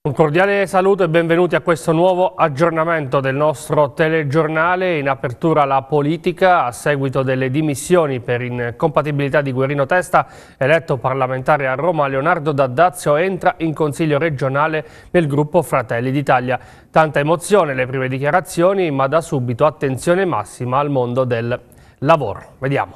Un cordiale saluto e benvenuti a questo nuovo aggiornamento del nostro telegiornale. In apertura la politica, a seguito delle dimissioni per incompatibilità di Guerino Testa, eletto parlamentare a Roma, Leonardo D'Addazio entra in Consiglio regionale nel gruppo Fratelli d'Italia. Tanta emozione le prime dichiarazioni, ma da subito attenzione massima al mondo del lavoro. Vediamo.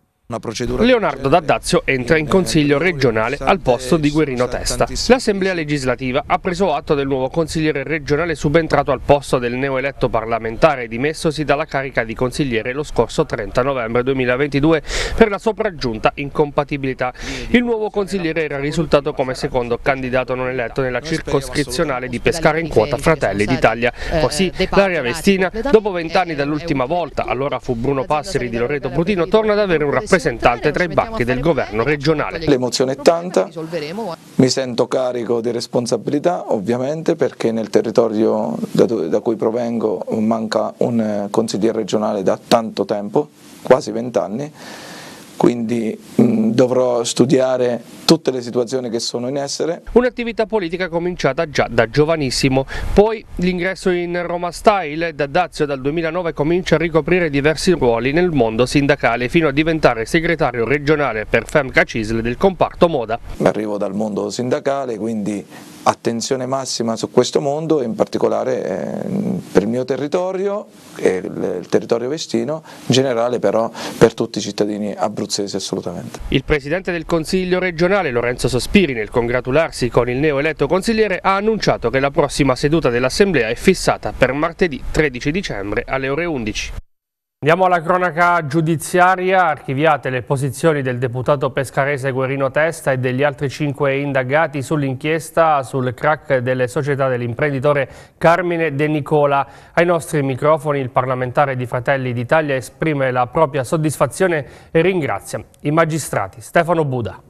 Leonardo D'Addazio entra in Consiglio regionale al posto di Guerino Testa. L'Assemblea legislativa ha preso atto del nuovo consigliere regionale subentrato al posto del neoeletto parlamentare dimessosi dalla carica di consigliere lo scorso 30 novembre 2022 per la sopraggiunta incompatibilità. Il nuovo consigliere era risultato come secondo candidato non eletto nella circoscrizionale di Pescara in quota Fratelli d'Italia. Così l'area vestina, dopo 20 anni dall'ultima volta, allora fu Bruno Passeri di Loreto Brutino, torna ad avere un rappresentante tra i banchi del governo regionale. L'emozione è tanta, mi sento carico di responsabilità ovviamente perché nel territorio da cui provengo manca un consigliere regionale da tanto tempo, quasi 20 anni, quindi dovrò studiare tutte le situazioni che sono in essere. Un'attività politica cominciata già da giovanissimo, poi l'ingresso in Roma Style. D'Addazio dal 2009 comincia a ricoprire diversi ruoli nel mondo sindacale fino a diventare segretario regionale per Femca Cisl del comparto moda. Arrivo dal mondo sindacale, quindi attenzione massima su questo mondo e in particolare per il mio territorio e il territorio vestino, in generale però per tutti i cittadini abruzzesi assolutamente. Il Presidente del Consiglio regionale Lorenzo Sospiri, nel congratularsi con il neoeletto consigliere, ha annunciato che la prossima seduta dell'Assemblea è fissata per martedì 13 dicembre alle ore 11. Andiamo alla cronaca giudiziaria. Archiviate le posizioni del deputato pescarese Guerino Testa e degli altri 5 indagati sull'inchiesta sul crack delle società dell'imprenditore Carmine De Nicola. Ai nostri microfoni il parlamentare di Fratelli d'Italia esprime la propria soddisfazione e ringrazia i magistrati. Stefano Buda.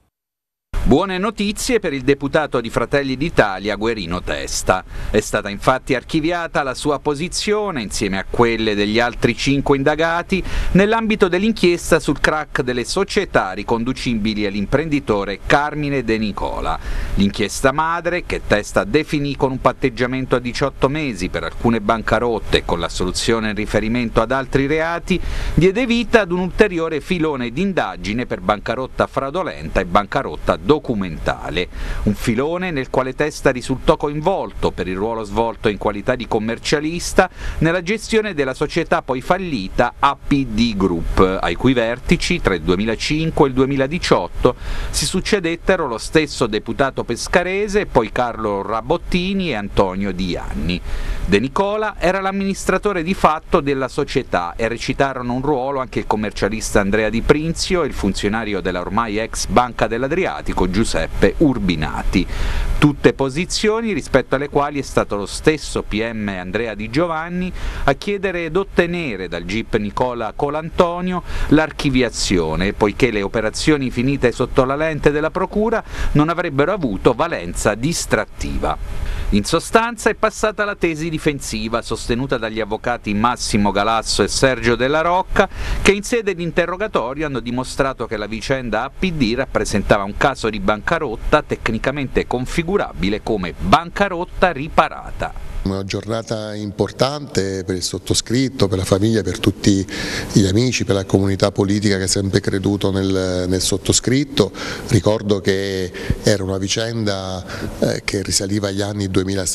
Buone notizie per il deputato di Fratelli d'Italia Guerino Testa. È stata infatti archiviata la sua posizione, insieme a quelle degli altri 5 indagati, nell'ambito dell'inchiesta sul crack delle società riconducibili all'imprenditore Carmine De Nicola. L'inchiesta madre, che Testa definì con un patteggiamento a 18 mesi per alcune bancarotte e con l'assoluzione in riferimento ad altri reati, diede vita ad un ulteriore filone di indagine per bancarotta fraudolenta e bancarotta documentale, un filone nel quale Testa risultò coinvolto per il ruolo svolto in qualità di commercialista nella gestione della società poi fallita APD Group, ai cui vertici tra il 2005 e il 2018 si succedettero lo stesso deputato pescarese, poi Carlo Rabottini e Antonio Di Ianni. De Nicola era l'amministratore di fatto della società e recitarono un ruolo anche il commercialista Andrea Di Prinzio e il funzionario della ormai ex Banca dell'Adriatico Giuseppe Urbinati. Tutte posizioni rispetto alle quali è stato lo stesso PM Andrea Di Giovanni a chiedere ed ottenere dal GIP Nicola Colantonio l'archiviazione, poiché le operazioni finite sotto la lente della procura non avrebbero avuto valenza distrattiva. In sostanza è passata la tesi difensiva sostenuta dagli avvocati Massimo Galasso e Sergio Della Rocca, che in sede di interrogatorio hanno dimostrato che la vicenda APD rappresentava un caso di bancarotta tecnicamente configurabile come bancarotta riparata. Una giornata importante per il sottoscritto, per la famiglia, per tutti gli amici, per la comunità politica che ha sempre creduto nel sottoscritto. Ricordo che era una vicenda che risaliva agli anni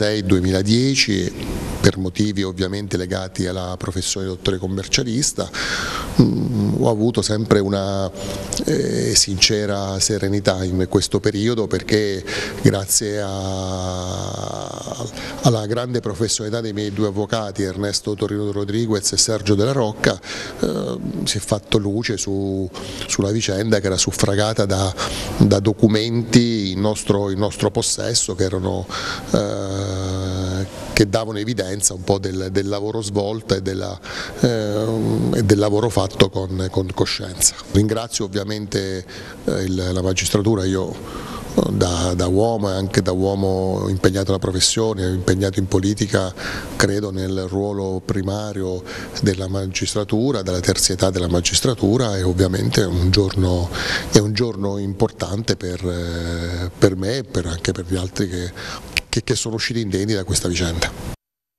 2006-2010 per motivi ovviamente legati alla professione di dottore commercialista. Ho avuto sempre una sincera serenità in questo periodo perché grazie alla grande professionalità dei miei 2 avvocati, Ernesto Torino Rodriguez e Sergio Della Rocca, si è fatto luce sulla vicenda che era suffragata da documenti in nostro possesso che davano evidenza un po' del lavoro svolto e del lavoro fatto con coscienza. Ringrazio ovviamente la magistratura, io da uomo e anche da uomo impegnato nella professione, impegnato in politica, credo nel ruolo primario della magistratura, della terzietà della magistratura, e ovviamente è un giorno importante per me e anche per gli altri che che sono usciti indenni da questa vicenda.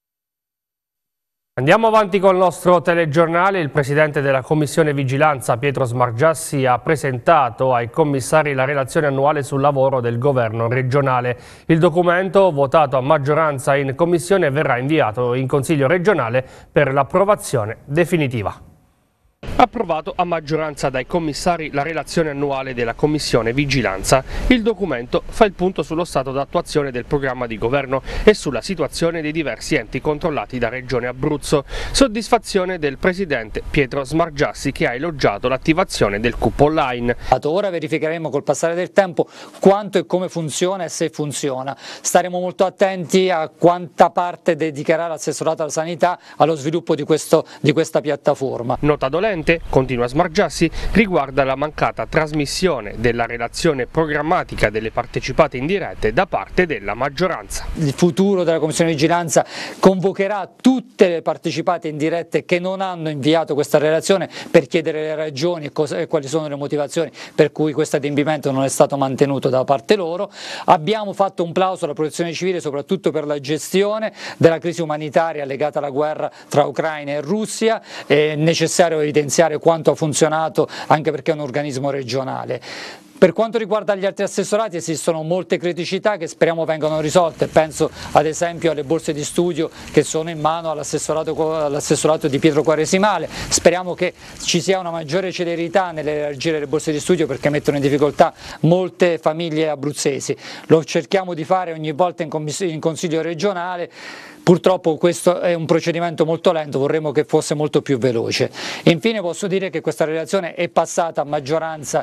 Andiamo avanti col nostro telegiornale. Il presidente della Commissione Vigilanza, Pietro Smargiassi, ha presentato ai commissari la relazione annuale sul lavoro del governo regionale. Il documento, votato a maggioranza in commissione, verrà inviato in Consiglio regionale per l'approvazione definitiva. Approvato a maggioranza dai commissari la relazione annuale della Commissione Vigilanza. Il documento fa il punto sullo stato d'attuazione del programma di governo e sulla situazione dei diversi enti controllati da Regione Abruzzo. Soddisfazione del presidente Pietro Smargiassi, che ha elogiato l'attivazione del CUP online. Ora verificheremo col passare del tempo quanto e come funziona e se funziona. Staremo molto attenti a quanta parte dedicherà l'assessorato alla sanità allo sviluppo di questa piattaforma. Nota dolente, continua Smargiassi, riguarda la mancata trasmissione della relazione programmatica delle partecipate indirette da parte della maggioranza. Il futuro della Commissione Vigilanza convocherà tutte le partecipate indirette che non hanno inviato questa relazione per chiedere le ragioni e quali sono le motivazioni per cui questo adempimento non è stato mantenuto da parte loro. Abbiamo fatto un plauso alla Protezione Civile soprattutto per la gestione della crisi umanitaria legata alla guerra tra Ucraina e Russia. È necessario evidenziare quanto ha funzionato, anche perché è un organismo regionale. Per quanto riguarda gli altri assessorati esistono molte criticità che speriamo vengano risolte, penso ad esempio alle borse di studio che sono in mano all'assessorato di Pietro Quaresimale. Speriamo che ci sia una maggiore celerità nell'elargire le borse di studio, perché mettono in difficoltà molte famiglie abruzzesi. Lo cerchiamo di fare ogni volta in Consiglio regionale. Purtroppo questo è un procedimento molto lento, vorremmo che fosse molto più veloce. Infine posso dire che questa relazione è passata a maggioranza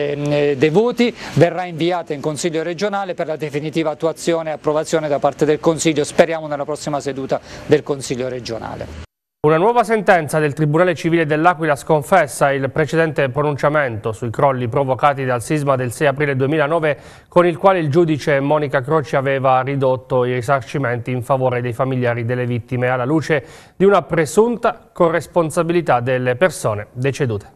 dei voti, verrà inviata in Consiglio regionale per la definitiva attuazione e approvazione da parte del Consiglio, speriamo nella prossima seduta del Consiglio regionale. Una nuova sentenza del Tribunale Civile dell'Aquila sconfessa il precedente pronunciamento sui crolli provocati dal sisma del 6 aprile 2009, con il quale il giudice Monica Croci aveva ridotto i risarcimenti in favore dei familiari delle vittime, alla luce di una presunta corresponsabilità delle persone decedute.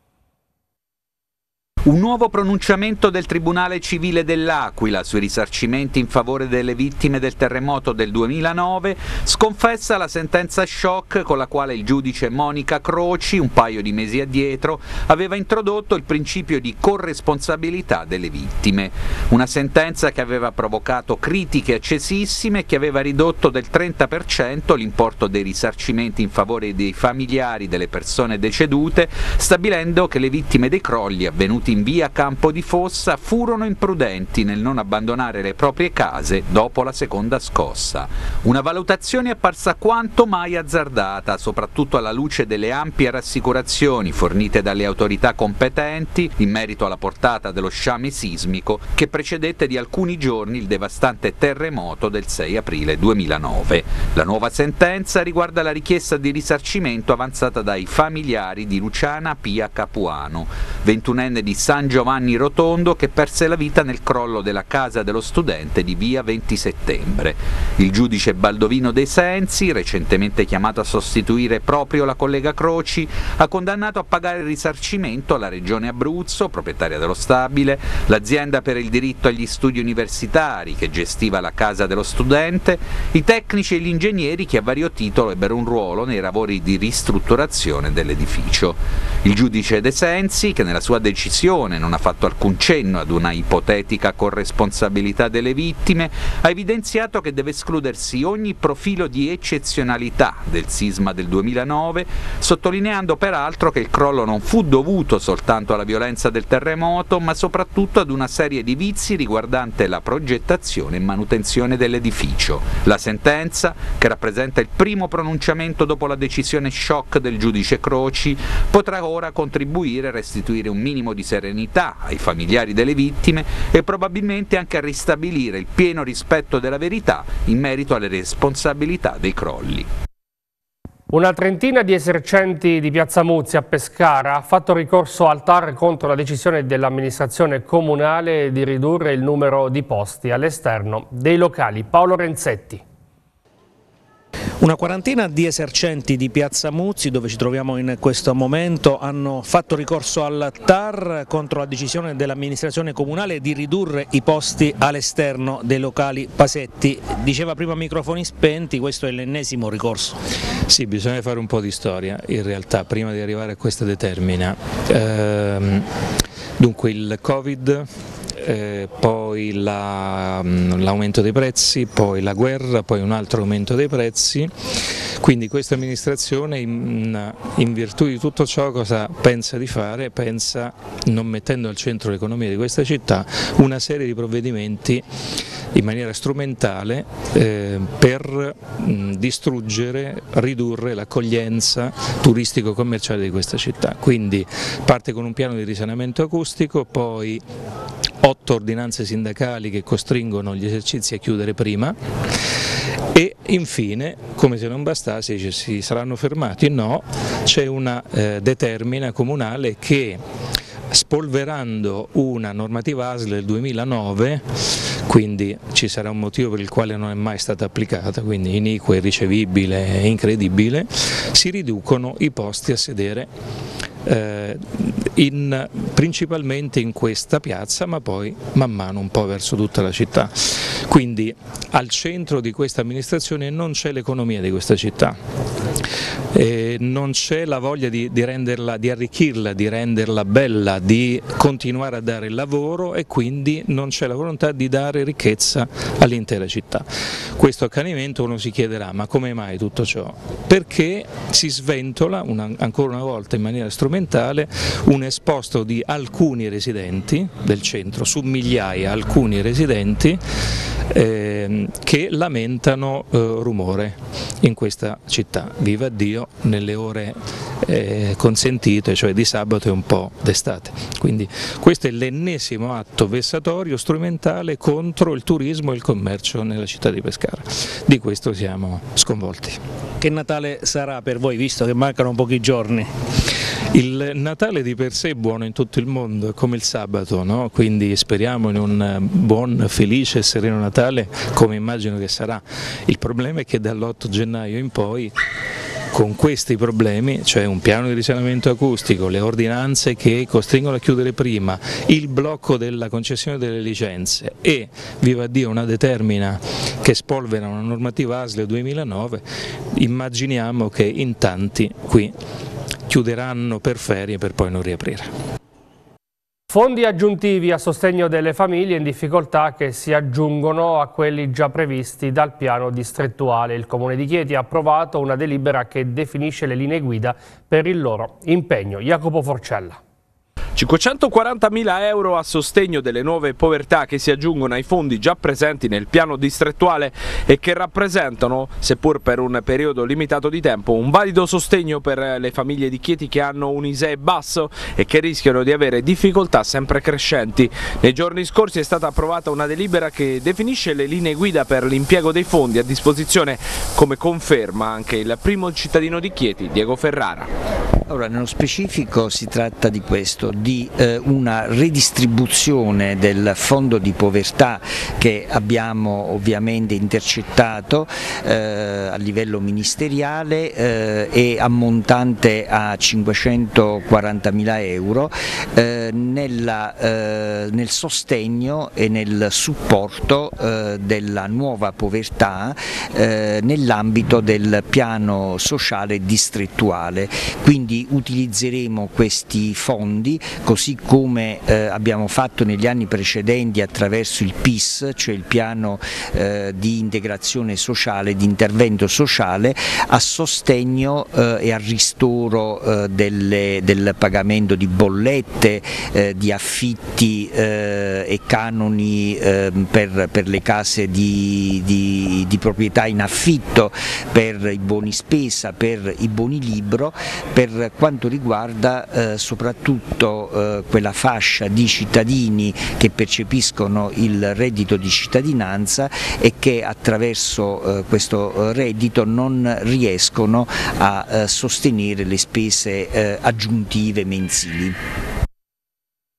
Un nuovo pronunciamento del Tribunale Civile dell'Aquila sui risarcimenti in favore delle vittime del terremoto del 2009 sconfessa la sentenza shock con la quale il giudice Monica Croci, un paio di mesi addietro, aveva introdotto il principio di corresponsabilità delle vittime. Una sentenza che aveva provocato critiche accesissime e che aveva ridotto del 30% l'importo dei risarcimenti in favore dei familiari delle persone decedute, stabilendo che le vittime dei crolli avvenuti in via Campo di Fossa furono imprudenti nel non abbandonare le proprie case dopo la seconda scossa. Una valutazione apparsa quanto mai azzardata, soprattutto alla luce delle ampie rassicurazioni fornite dalle autorità competenti in merito alla portata dello sciame sismico che precedette di alcuni giorni il devastante terremoto del 6 aprile 2009. La nuova sentenza riguarda la richiesta di risarcimento avanzata dai familiari di Luciana Pia Capuano, 21enne di San Giovanni Rotondo, che perse la vita nel crollo della casa dello studente di via 20 settembre. Il giudice Baldovino De Sensi, recentemente chiamato a sostituire proprio la collega Croci, ha condannato a pagare il risarcimento alla Regione Abruzzo, proprietaria dello stabile, l'azienda per il diritto agli studi universitari che gestiva la casa dello studente, i tecnici e gli ingegneri che a vario titolo ebbero un ruolo nei lavori di ristrutturazione dell'edificio. Il giudice De Sensi, che nella sua decisione non ha fatto alcun cenno ad una ipotetica corresponsabilità delle vittime, ha evidenziato che deve escludersi ogni profilo di eccezionalità del sisma del 2009, sottolineando peraltro che il crollo non fu dovuto soltanto alla violenza del terremoto, ma soprattutto ad una serie di vizi riguardante la progettazione e manutenzione dell'edificio. La sentenza, che rappresenta il primo pronunciamento dopo la decisione shock del giudice Croci, potrà ora contribuire a restituire un minimo di serenità ai familiari delle vittime e probabilmente anche a ristabilire il pieno rispetto della verità in merito alle responsabilità dei crolli. Una trentina di esercenti di Piazza Muzzi a Pescara ha fatto ricorso al TAR contro la decisione dell'amministrazione comunale di ridurre il numero di posti all'esterno dei locali. Paolo Renzetti. Una quarantina di esercenti di Piazza Muzzi, dove ci troviamo in questo momento, hanno fatto ricorso al TAR contro la decisione dell'amministrazione comunale di ridurre i posti all'esterno dei locali Pasetti. Diceva prima a microfoni spenti, questo è l'ennesimo ricorso. Sì, bisogna fare un po' di storia in realtà prima di arrivare a questa determina. Dunque il Covid, poi l'aumento dei prezzi, poi la guerra, poi un altro aumento dei prezzi, quindi questa amministrazione in virtù di tutto ciò cosa pensa di fare? Pensa, non mettendo al centro l'economia di questa città, una serie di provvedimenti in maniera strumentale per distruggere, ridurre l'accoglienza turistico-commerciale di questa città. Quindi parte con un piano di risanamento acustico, poi 8 ordinanze sindacali che costringono gli esercizi a chiudere prima e infine, come se non bastasse, si saranno fermati? No, c'è una determina comunale che, spolverando una normativa ASL del 2009, quindi ci sarà un motivo per il quale non è mai stata applicata, quindi iniqua, irricevibile e incredibile, si riducono i posti a sedere principalmente in questa piazza, ma poi man mano un po' verso tutta la città. Quindi al centro di questa amministrazione non c'è l'economia di questa città, non c'è la voglia di renderla, di arricchirla, di renderla bella, di continuare a dare lavoro e quindi non c'è la volontà di dare ricchezza all'intera città. Questo accanimento uno si chiederà: ma come mai tutto ciò? Perché si sventola ancora una volta in maniera strumentale un esposto di alcuni residenti del centro, su migliaia alcuni residenti che lamentano rumore in questa città, viva Dio, nelle ore consentite, cioè di sabato e un po' d'estate. Quindi questo è l'ennesimo atto vessatorio strumentale contro il turismo e il commercio nella città di Pescara. Di questo siamo sconvolti. Che Natale sarà per voi, visto che mancano pochi giorni? Il Natale di per sé è buono in tutto il mondo, è come il sabato, no? Quindi speriamo in un buon, felice e sereno Natale, come immagino che sarà. Il problema è che dall'8 gennaio in poi, con questi problemi, cioè un piano di risanamento acustico, le ordinanze che costringono a chiudere prima, il blocco della concessione delle licenze e, viva Dio, una determina che spolvera una normativa ASL 2009, immaginiamo che in tanti qui chiuderanno per ferie per poi non riaprire. Fondi aggiuntivi a sostegno delle famiglie in difficoltà che si aggiungono a quelli già previsti dal piano distrettuale. Il Comune di Chieti ha approvato una delibera che definisce le linee guida per il loro impegno. Jacopo Forcella. 540.000 euro a sostegno delle nuove povertà che si aggiungono ai fondi già presenti nel piano distrettuale e che rappresentano, seppur per un periodo limitato di tempo, un valido sostegno per le famiglie di Chieti che hanno un ISEE basso e che rischiano di avere difficoltà sempre crescenti. Nei giorni scorsi è stata approvata una delibera che definisce le linee guida per l'impiego dei fondi a disposizione, come conferma anche il primo cittadino di Chieti, Diego Ferrara. Allora, nello specifico si tratta di questo, di una redistribuzione del fondo di povertà che abbiamo ovviamente intercettato a livello ministeriale e ammontante a 540.000 euro nel sostegno e nel supporto della nuova povertà nell'ambito del piano sociale distrettuale. Quindi utilizzeremo questi fondi così come abbiamo fatto negli anni precedenti attraverso il PIS, cioè il piano di integrazione sociale, di intervento sociale, a sostegno e a ristoro del pagamento di bollette, di affitti e canoni per le case di proprietà in affitto, per i buoni spesa, per i buoni libro, per quanto riguarda soprattutto quella fascia di cittadini che percepiscono il reddito di cittadinanza e che attraverso questo reddito non riescono a sostenere le spese aggiuntive mensili.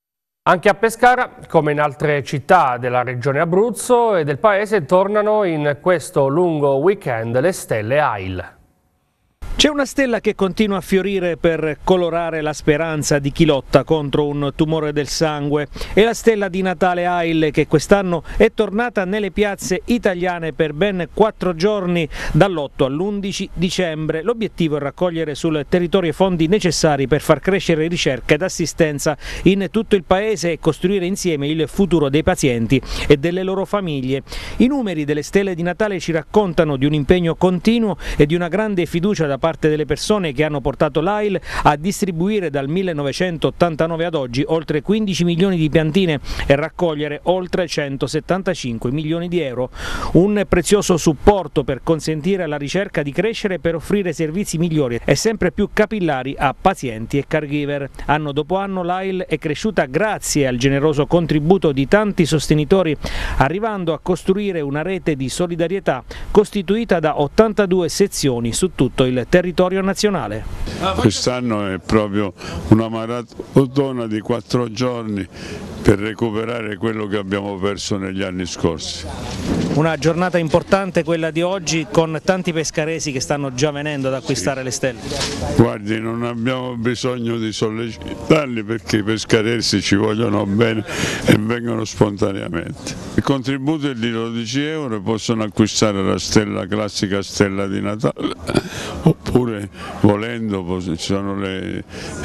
Anche a Pescara, come in altre città della regione Abruzzo e del paese, tornano in questo lungo weekend le stelle AIL. C'è una stella che continua a fiorire per colorare la speranza di chi lotta contro un tumore del sangue. È la stella di Natale AIL che quest'anno è tornata nelle piazze italiane per ben 4 giorni, dall'8 all'11 dicembre. L'obiettivo è raccogliere sul territorio i fondi necessari per far crescere ricerca ed assistenza in tutto il paese e costruire insieme il futuro dei pazienti e delle loro famiglie. I numeri delle stelle di Natale ci raccontano di un impegno continuo e di una grande fiducia da parte delle persone che hanno portato l'AIL a distribuire dal 1989 ad oggi oltre 15 milioni di piantine e raccogliere oltre 175 milioni di euro. Un prezioso supporto per consentire alla ricerca di crescere e per offrire servizi migliori e sempre più capillari a pazienti e caregiver. Anno dopo anno l'AIL è cresciuta grazie al generoso contributo di tanti sostenitori, arrivando a costruire una rete di solidarietà costituita da 82 sezioni su tutto il territorio nazionale. Quest'anno è proprio una maratona di 4 giorni per recuperare quello che abbiamo perso negli anni scorsi. Una giornata importante quella di oggi, con tanti pescaresi che stanno già venendo ad acquistare le stelle. Guardi, non abbiamo bisogno di sollecitarli perché i pescaresi ci vogliono bene e vengono spontaneamente. Il contributo è di 12 euro, possono acquistare la stella, classica stella di Natale, oppure volendo ci sono le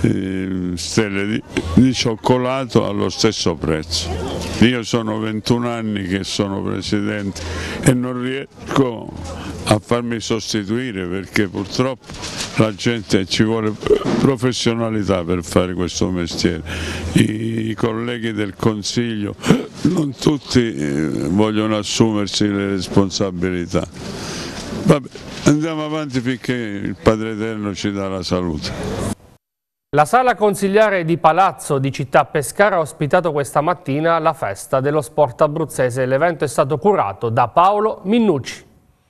stelle di cioccolato allo stesso prezzo. Io sono 21 anni che sono presidente e non riesco a farmi sostituire perché purtroppo la gente ci vuole professionalità per fare questo mestiere. I colleghi del Consiglio non tutti vogliono assumersi le responsabilità. Vabbè, andiamo avanti finché il Padre Eterno ci dà la salute. La sala consigliare di Palazzo di Città Pescara ha ospitato questa mattina la festa dello sport abruzzese. L'evento è stato curato da Paolo Minnucci.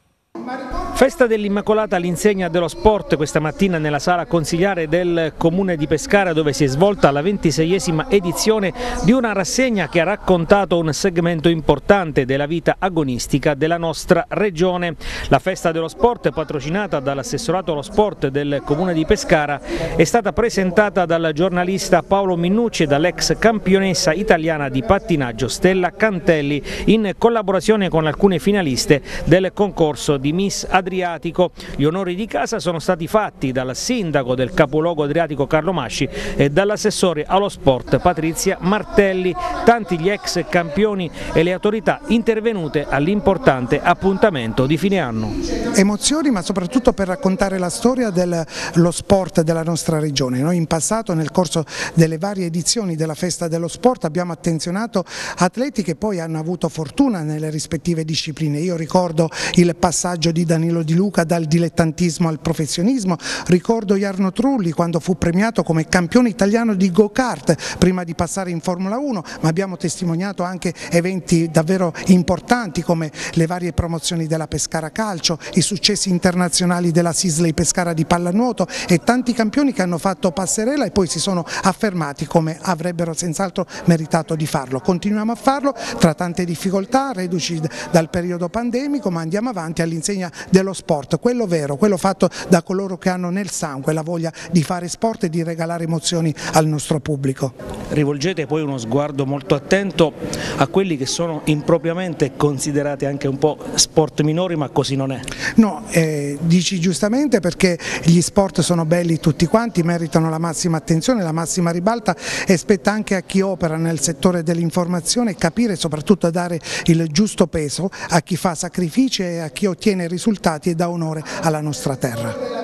Festa dell'Immacolata all'insegna dello sport questa mattina nella sala consigliare del Comune di Pescara, dove si è svolta la 26esima edizione di una rassegna che ha raccontato un segmento importante della vita agonistica della nostra regione. La Festa dello Sport, patrocinata dall'assessorato allo sport del Comune di Pescara, è stata presentata dal giornalista Paolo Minnucci e dall'ex campionessa italiana di pattinaggio Stella Cantelli, in collaborazione con alcune finaliste del concorso di Miss Adriatico. Gli onori di casa sono stati fatti dal sindaco del capoluogo adriatico Carlo Masci e dall'assessore allo sport Patrizia Martelli, tanti gli ex campioni e le autorità intervenute all'importante appuntamento di fine anno. Emozioni, ma soprattutto per raccontare la storia dello sport della nostra regione. Noi in passato, nel corso delle varie edizioni della Festa dello Sport, abbiamo attenzionato atleti che poi hanno avuto fortuna nelle rispettive discipline. Io ricordo il passaggio di Danilo Di Luca dal dilettantismo al professionismo, ricordo Jarno Trulli quando fu premiato come campione italiano di go-kart prima di passare in Formula 1, ma abbiamo testimoniato anche eventi davvero importanti come le varie promozioni della Pescara Calcio, i successi internazionali della Sisley Pescara di pallanuoto e tanti campioni che hanno fatto passerella e poi si sono affermati come avrebbero senz'altro meritato di farlo. Continuiamo a farlo tra tante difficoltà, reduci dal periodo pandemico, ma andiamo avanti all'insegna dello sport, quello vero, quello fatto da coloro che hanno nel sangue la voglia di fare sport e di regalare emozioni al nostro pubblico. Rivolgete poi uno sguardo molto attento a quelli che sono impropriamente considerati anche un po' sport minori, ma così non è. No, dici giustamente, perché gli sport sono belli tutti quanti, meritano la massima attenzione, la massima ribalta e spetta anche a chi opera nel settore dell'informazione capire e soprattutto dare il giusto peso a chi fa sacrifici e a chi ottiene risultati e dà onore alla nostra terra.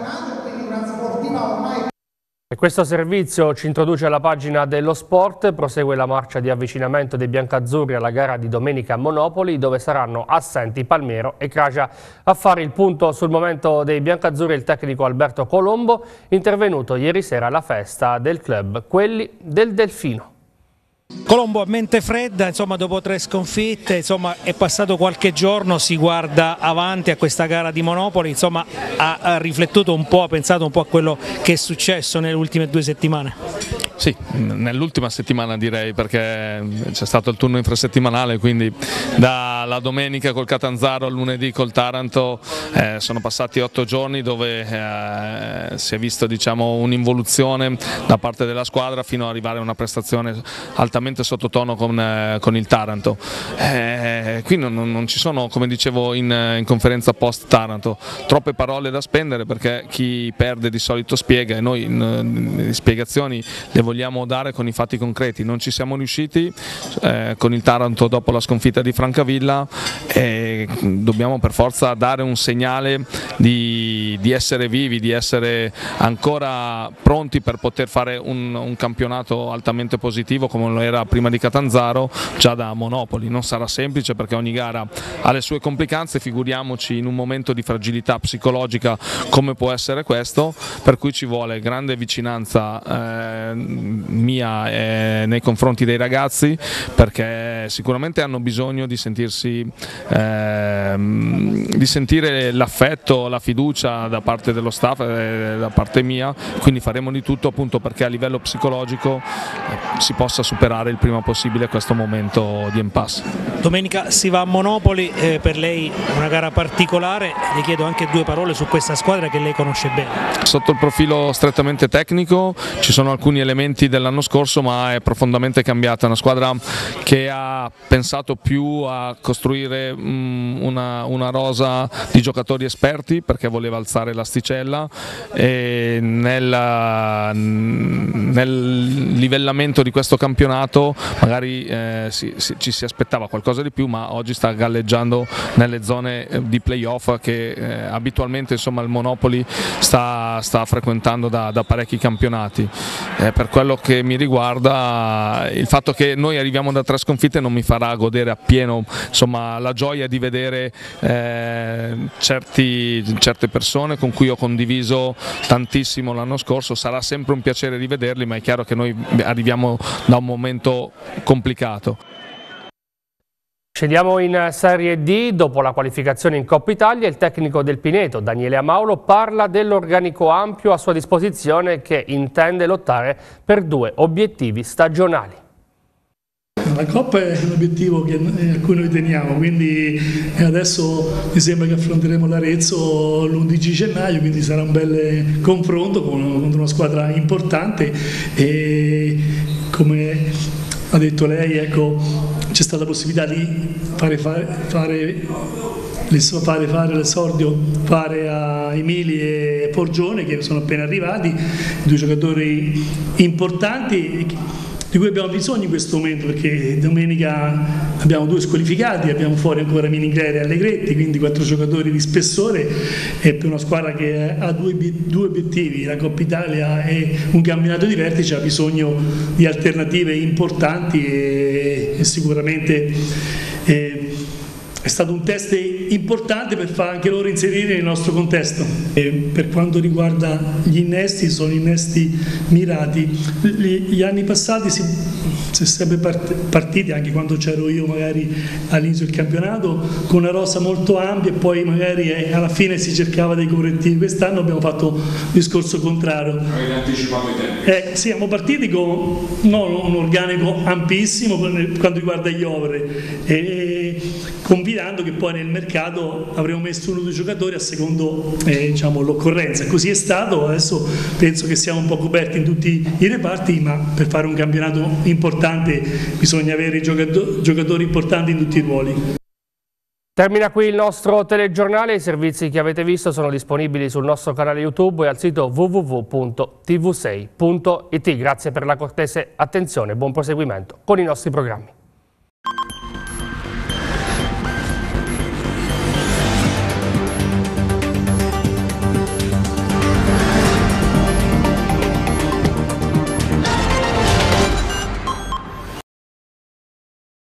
E questo servizio ci introduce alla pagina dello sport. Prosegue la marcia di avvicinamento dei biancazzurri alla gara di domenica a Monopoli, dove saranno assenti Palmero e Kraja. A fare il punto sul momento dei biancazzurri il tecnico Alberto Colombo, intervenuto ieri sera alla festa del club, quelli del Delfino. Colombo a mente fredda, insomma, dopo 3 sconfitte, insomma, è passato qualche giorno, si guarda avanti a questa gara di Monopoli, insomma, ha riflettuto un po', ha pensato un po' a quello che è successo nelle ultime 2 settimane. Sì, nell'ultima settimana direi, perché c'è stato il turno infrasettimanale, quindi dalla domenica col Catanzaro al lunedì col Taranto sono passati 8 giorni dove si è visto, diciamo, un'involuzione da parte della squadra fino ad arrivare a una prestazione altamente sottotono con il Taranto. Qui non ci sono, come dicevo in conferenza post Taranto, troppe parole da spendere, perché chi perde di solito spiega e noi le spiegazioni le vogliamo dare con i fatti concreti. Non ci siamo riusciti con il Taranto dopo la sconfitta di Francavilla e dobbiamo per forza dare un segnale di essere vivi, di essere ancora pronti per poter fare un campionato altamente positivo come lo era prima di Catanzaro, già da Monopoli. Non sarà semplice perché ogni gara ha le sue complicanze, figuriamoci in un momento di fragilità psicologica come può essere questo, per cui ci vuole grande vicinanza mia nei confronti dei ragazzi, perché sicuramente hanno bisogno di sentirsi di sentire l'affetto, la fiducia da parte dello staff e da parte mia, quindi faremo di tutto appunto perché a livello psicologico si possa superare il prima possibile questo momento di impasse. Domenica si va a Monopoli, per lei una gara particolare, le chiedo anche due parole su questa squadra che lei conosce bene. Sotto il profilo strettamente tecnico ci sono alcuni elementi dell'anno scorso, ma è profondamente cambiata, è una squadra che ha pensato più a costruire una rosa di giocatori esperti perché voleva alzare l'asticella, e nel livellamento di questo campionato magari ci si aspettava qualcosa di più, ma oggi sta galleggiando nelle zone di playoff che abitualmente, insomma, il Monopoli sta frequentando da parecchi campionati. Per quello che mi riguarda, il fatto che noi arriviamo da 3 sconfitte non mi farà godere appieno, insomma, la gioia di vedere certe persone con cui ho condiviso tantissimo l'anno scorso. Sarà sempre un piacere rivederli, ma è chiaro che noi arriviamo da un momento complicato. Scendiamo in Serie D. Dopo la qualificazione in Coppa Italia, il tecnico del Pineto, Daniele Amaulo, parla dell'organico ampio a sua disposizione che intende lottare per 2 obiettivi stagionali. La Coppa è un obiettivo a cui noi teniamo, quindi adesso mi sembra che affronteremo l'Arezzo l'11 gennaio, quindi sarà un bel confronto contro una squadra importante e, come ha detto lei, ecco, c'è stata la possibilità di fare l'esordio a Emili e Forgione, che sono appena arrivati, 2 giocatori importanti di cui abbiamo bisogno in questo momento, perché domenica abbiamo 2 squalificati, abbiamo fuori ancora Minigleri e Allegretti, quindi 4 giocatori di spessore, e per una squadra che ha due obiettivi, la Coppa Italia e un campionato di vertice, ha bisogno di alternative importanti e sicuramente è stato un test importante per far anche loro inserire nel nostro contesto. Per quanto riguarda gli innesti, sono innesti mirati. Gli anni passati si è sempre partiti, anche quando c'ero io magari all'inizio del campionato, con una rosa molto ampia e poi magari alla fine si cercava dei correttivi. Quest'anno abbiamo fatto il discorso contrario. Avete anticipato i tempi? Sì, siamo partiti con un organico ampissimo per quanto riguarda gli over, confidando che poi nel mercato avremo messo 1 o 2 giocatori a secondo diciamo, l'occorrenza. Così è stato, adesso penso che siamo un po' coperti in tutti i reparti, ma per fare un campionato importante bisogna avere giocatori importanti in tutti i ruoli. Termina qui il nostro telegiornale. I servizi che avete visto sono disponibili sul nostro canale YouTube e al sito www.tv6.it. Grazie per la cortese attenzione e buon proseguimento con i nostri programmi.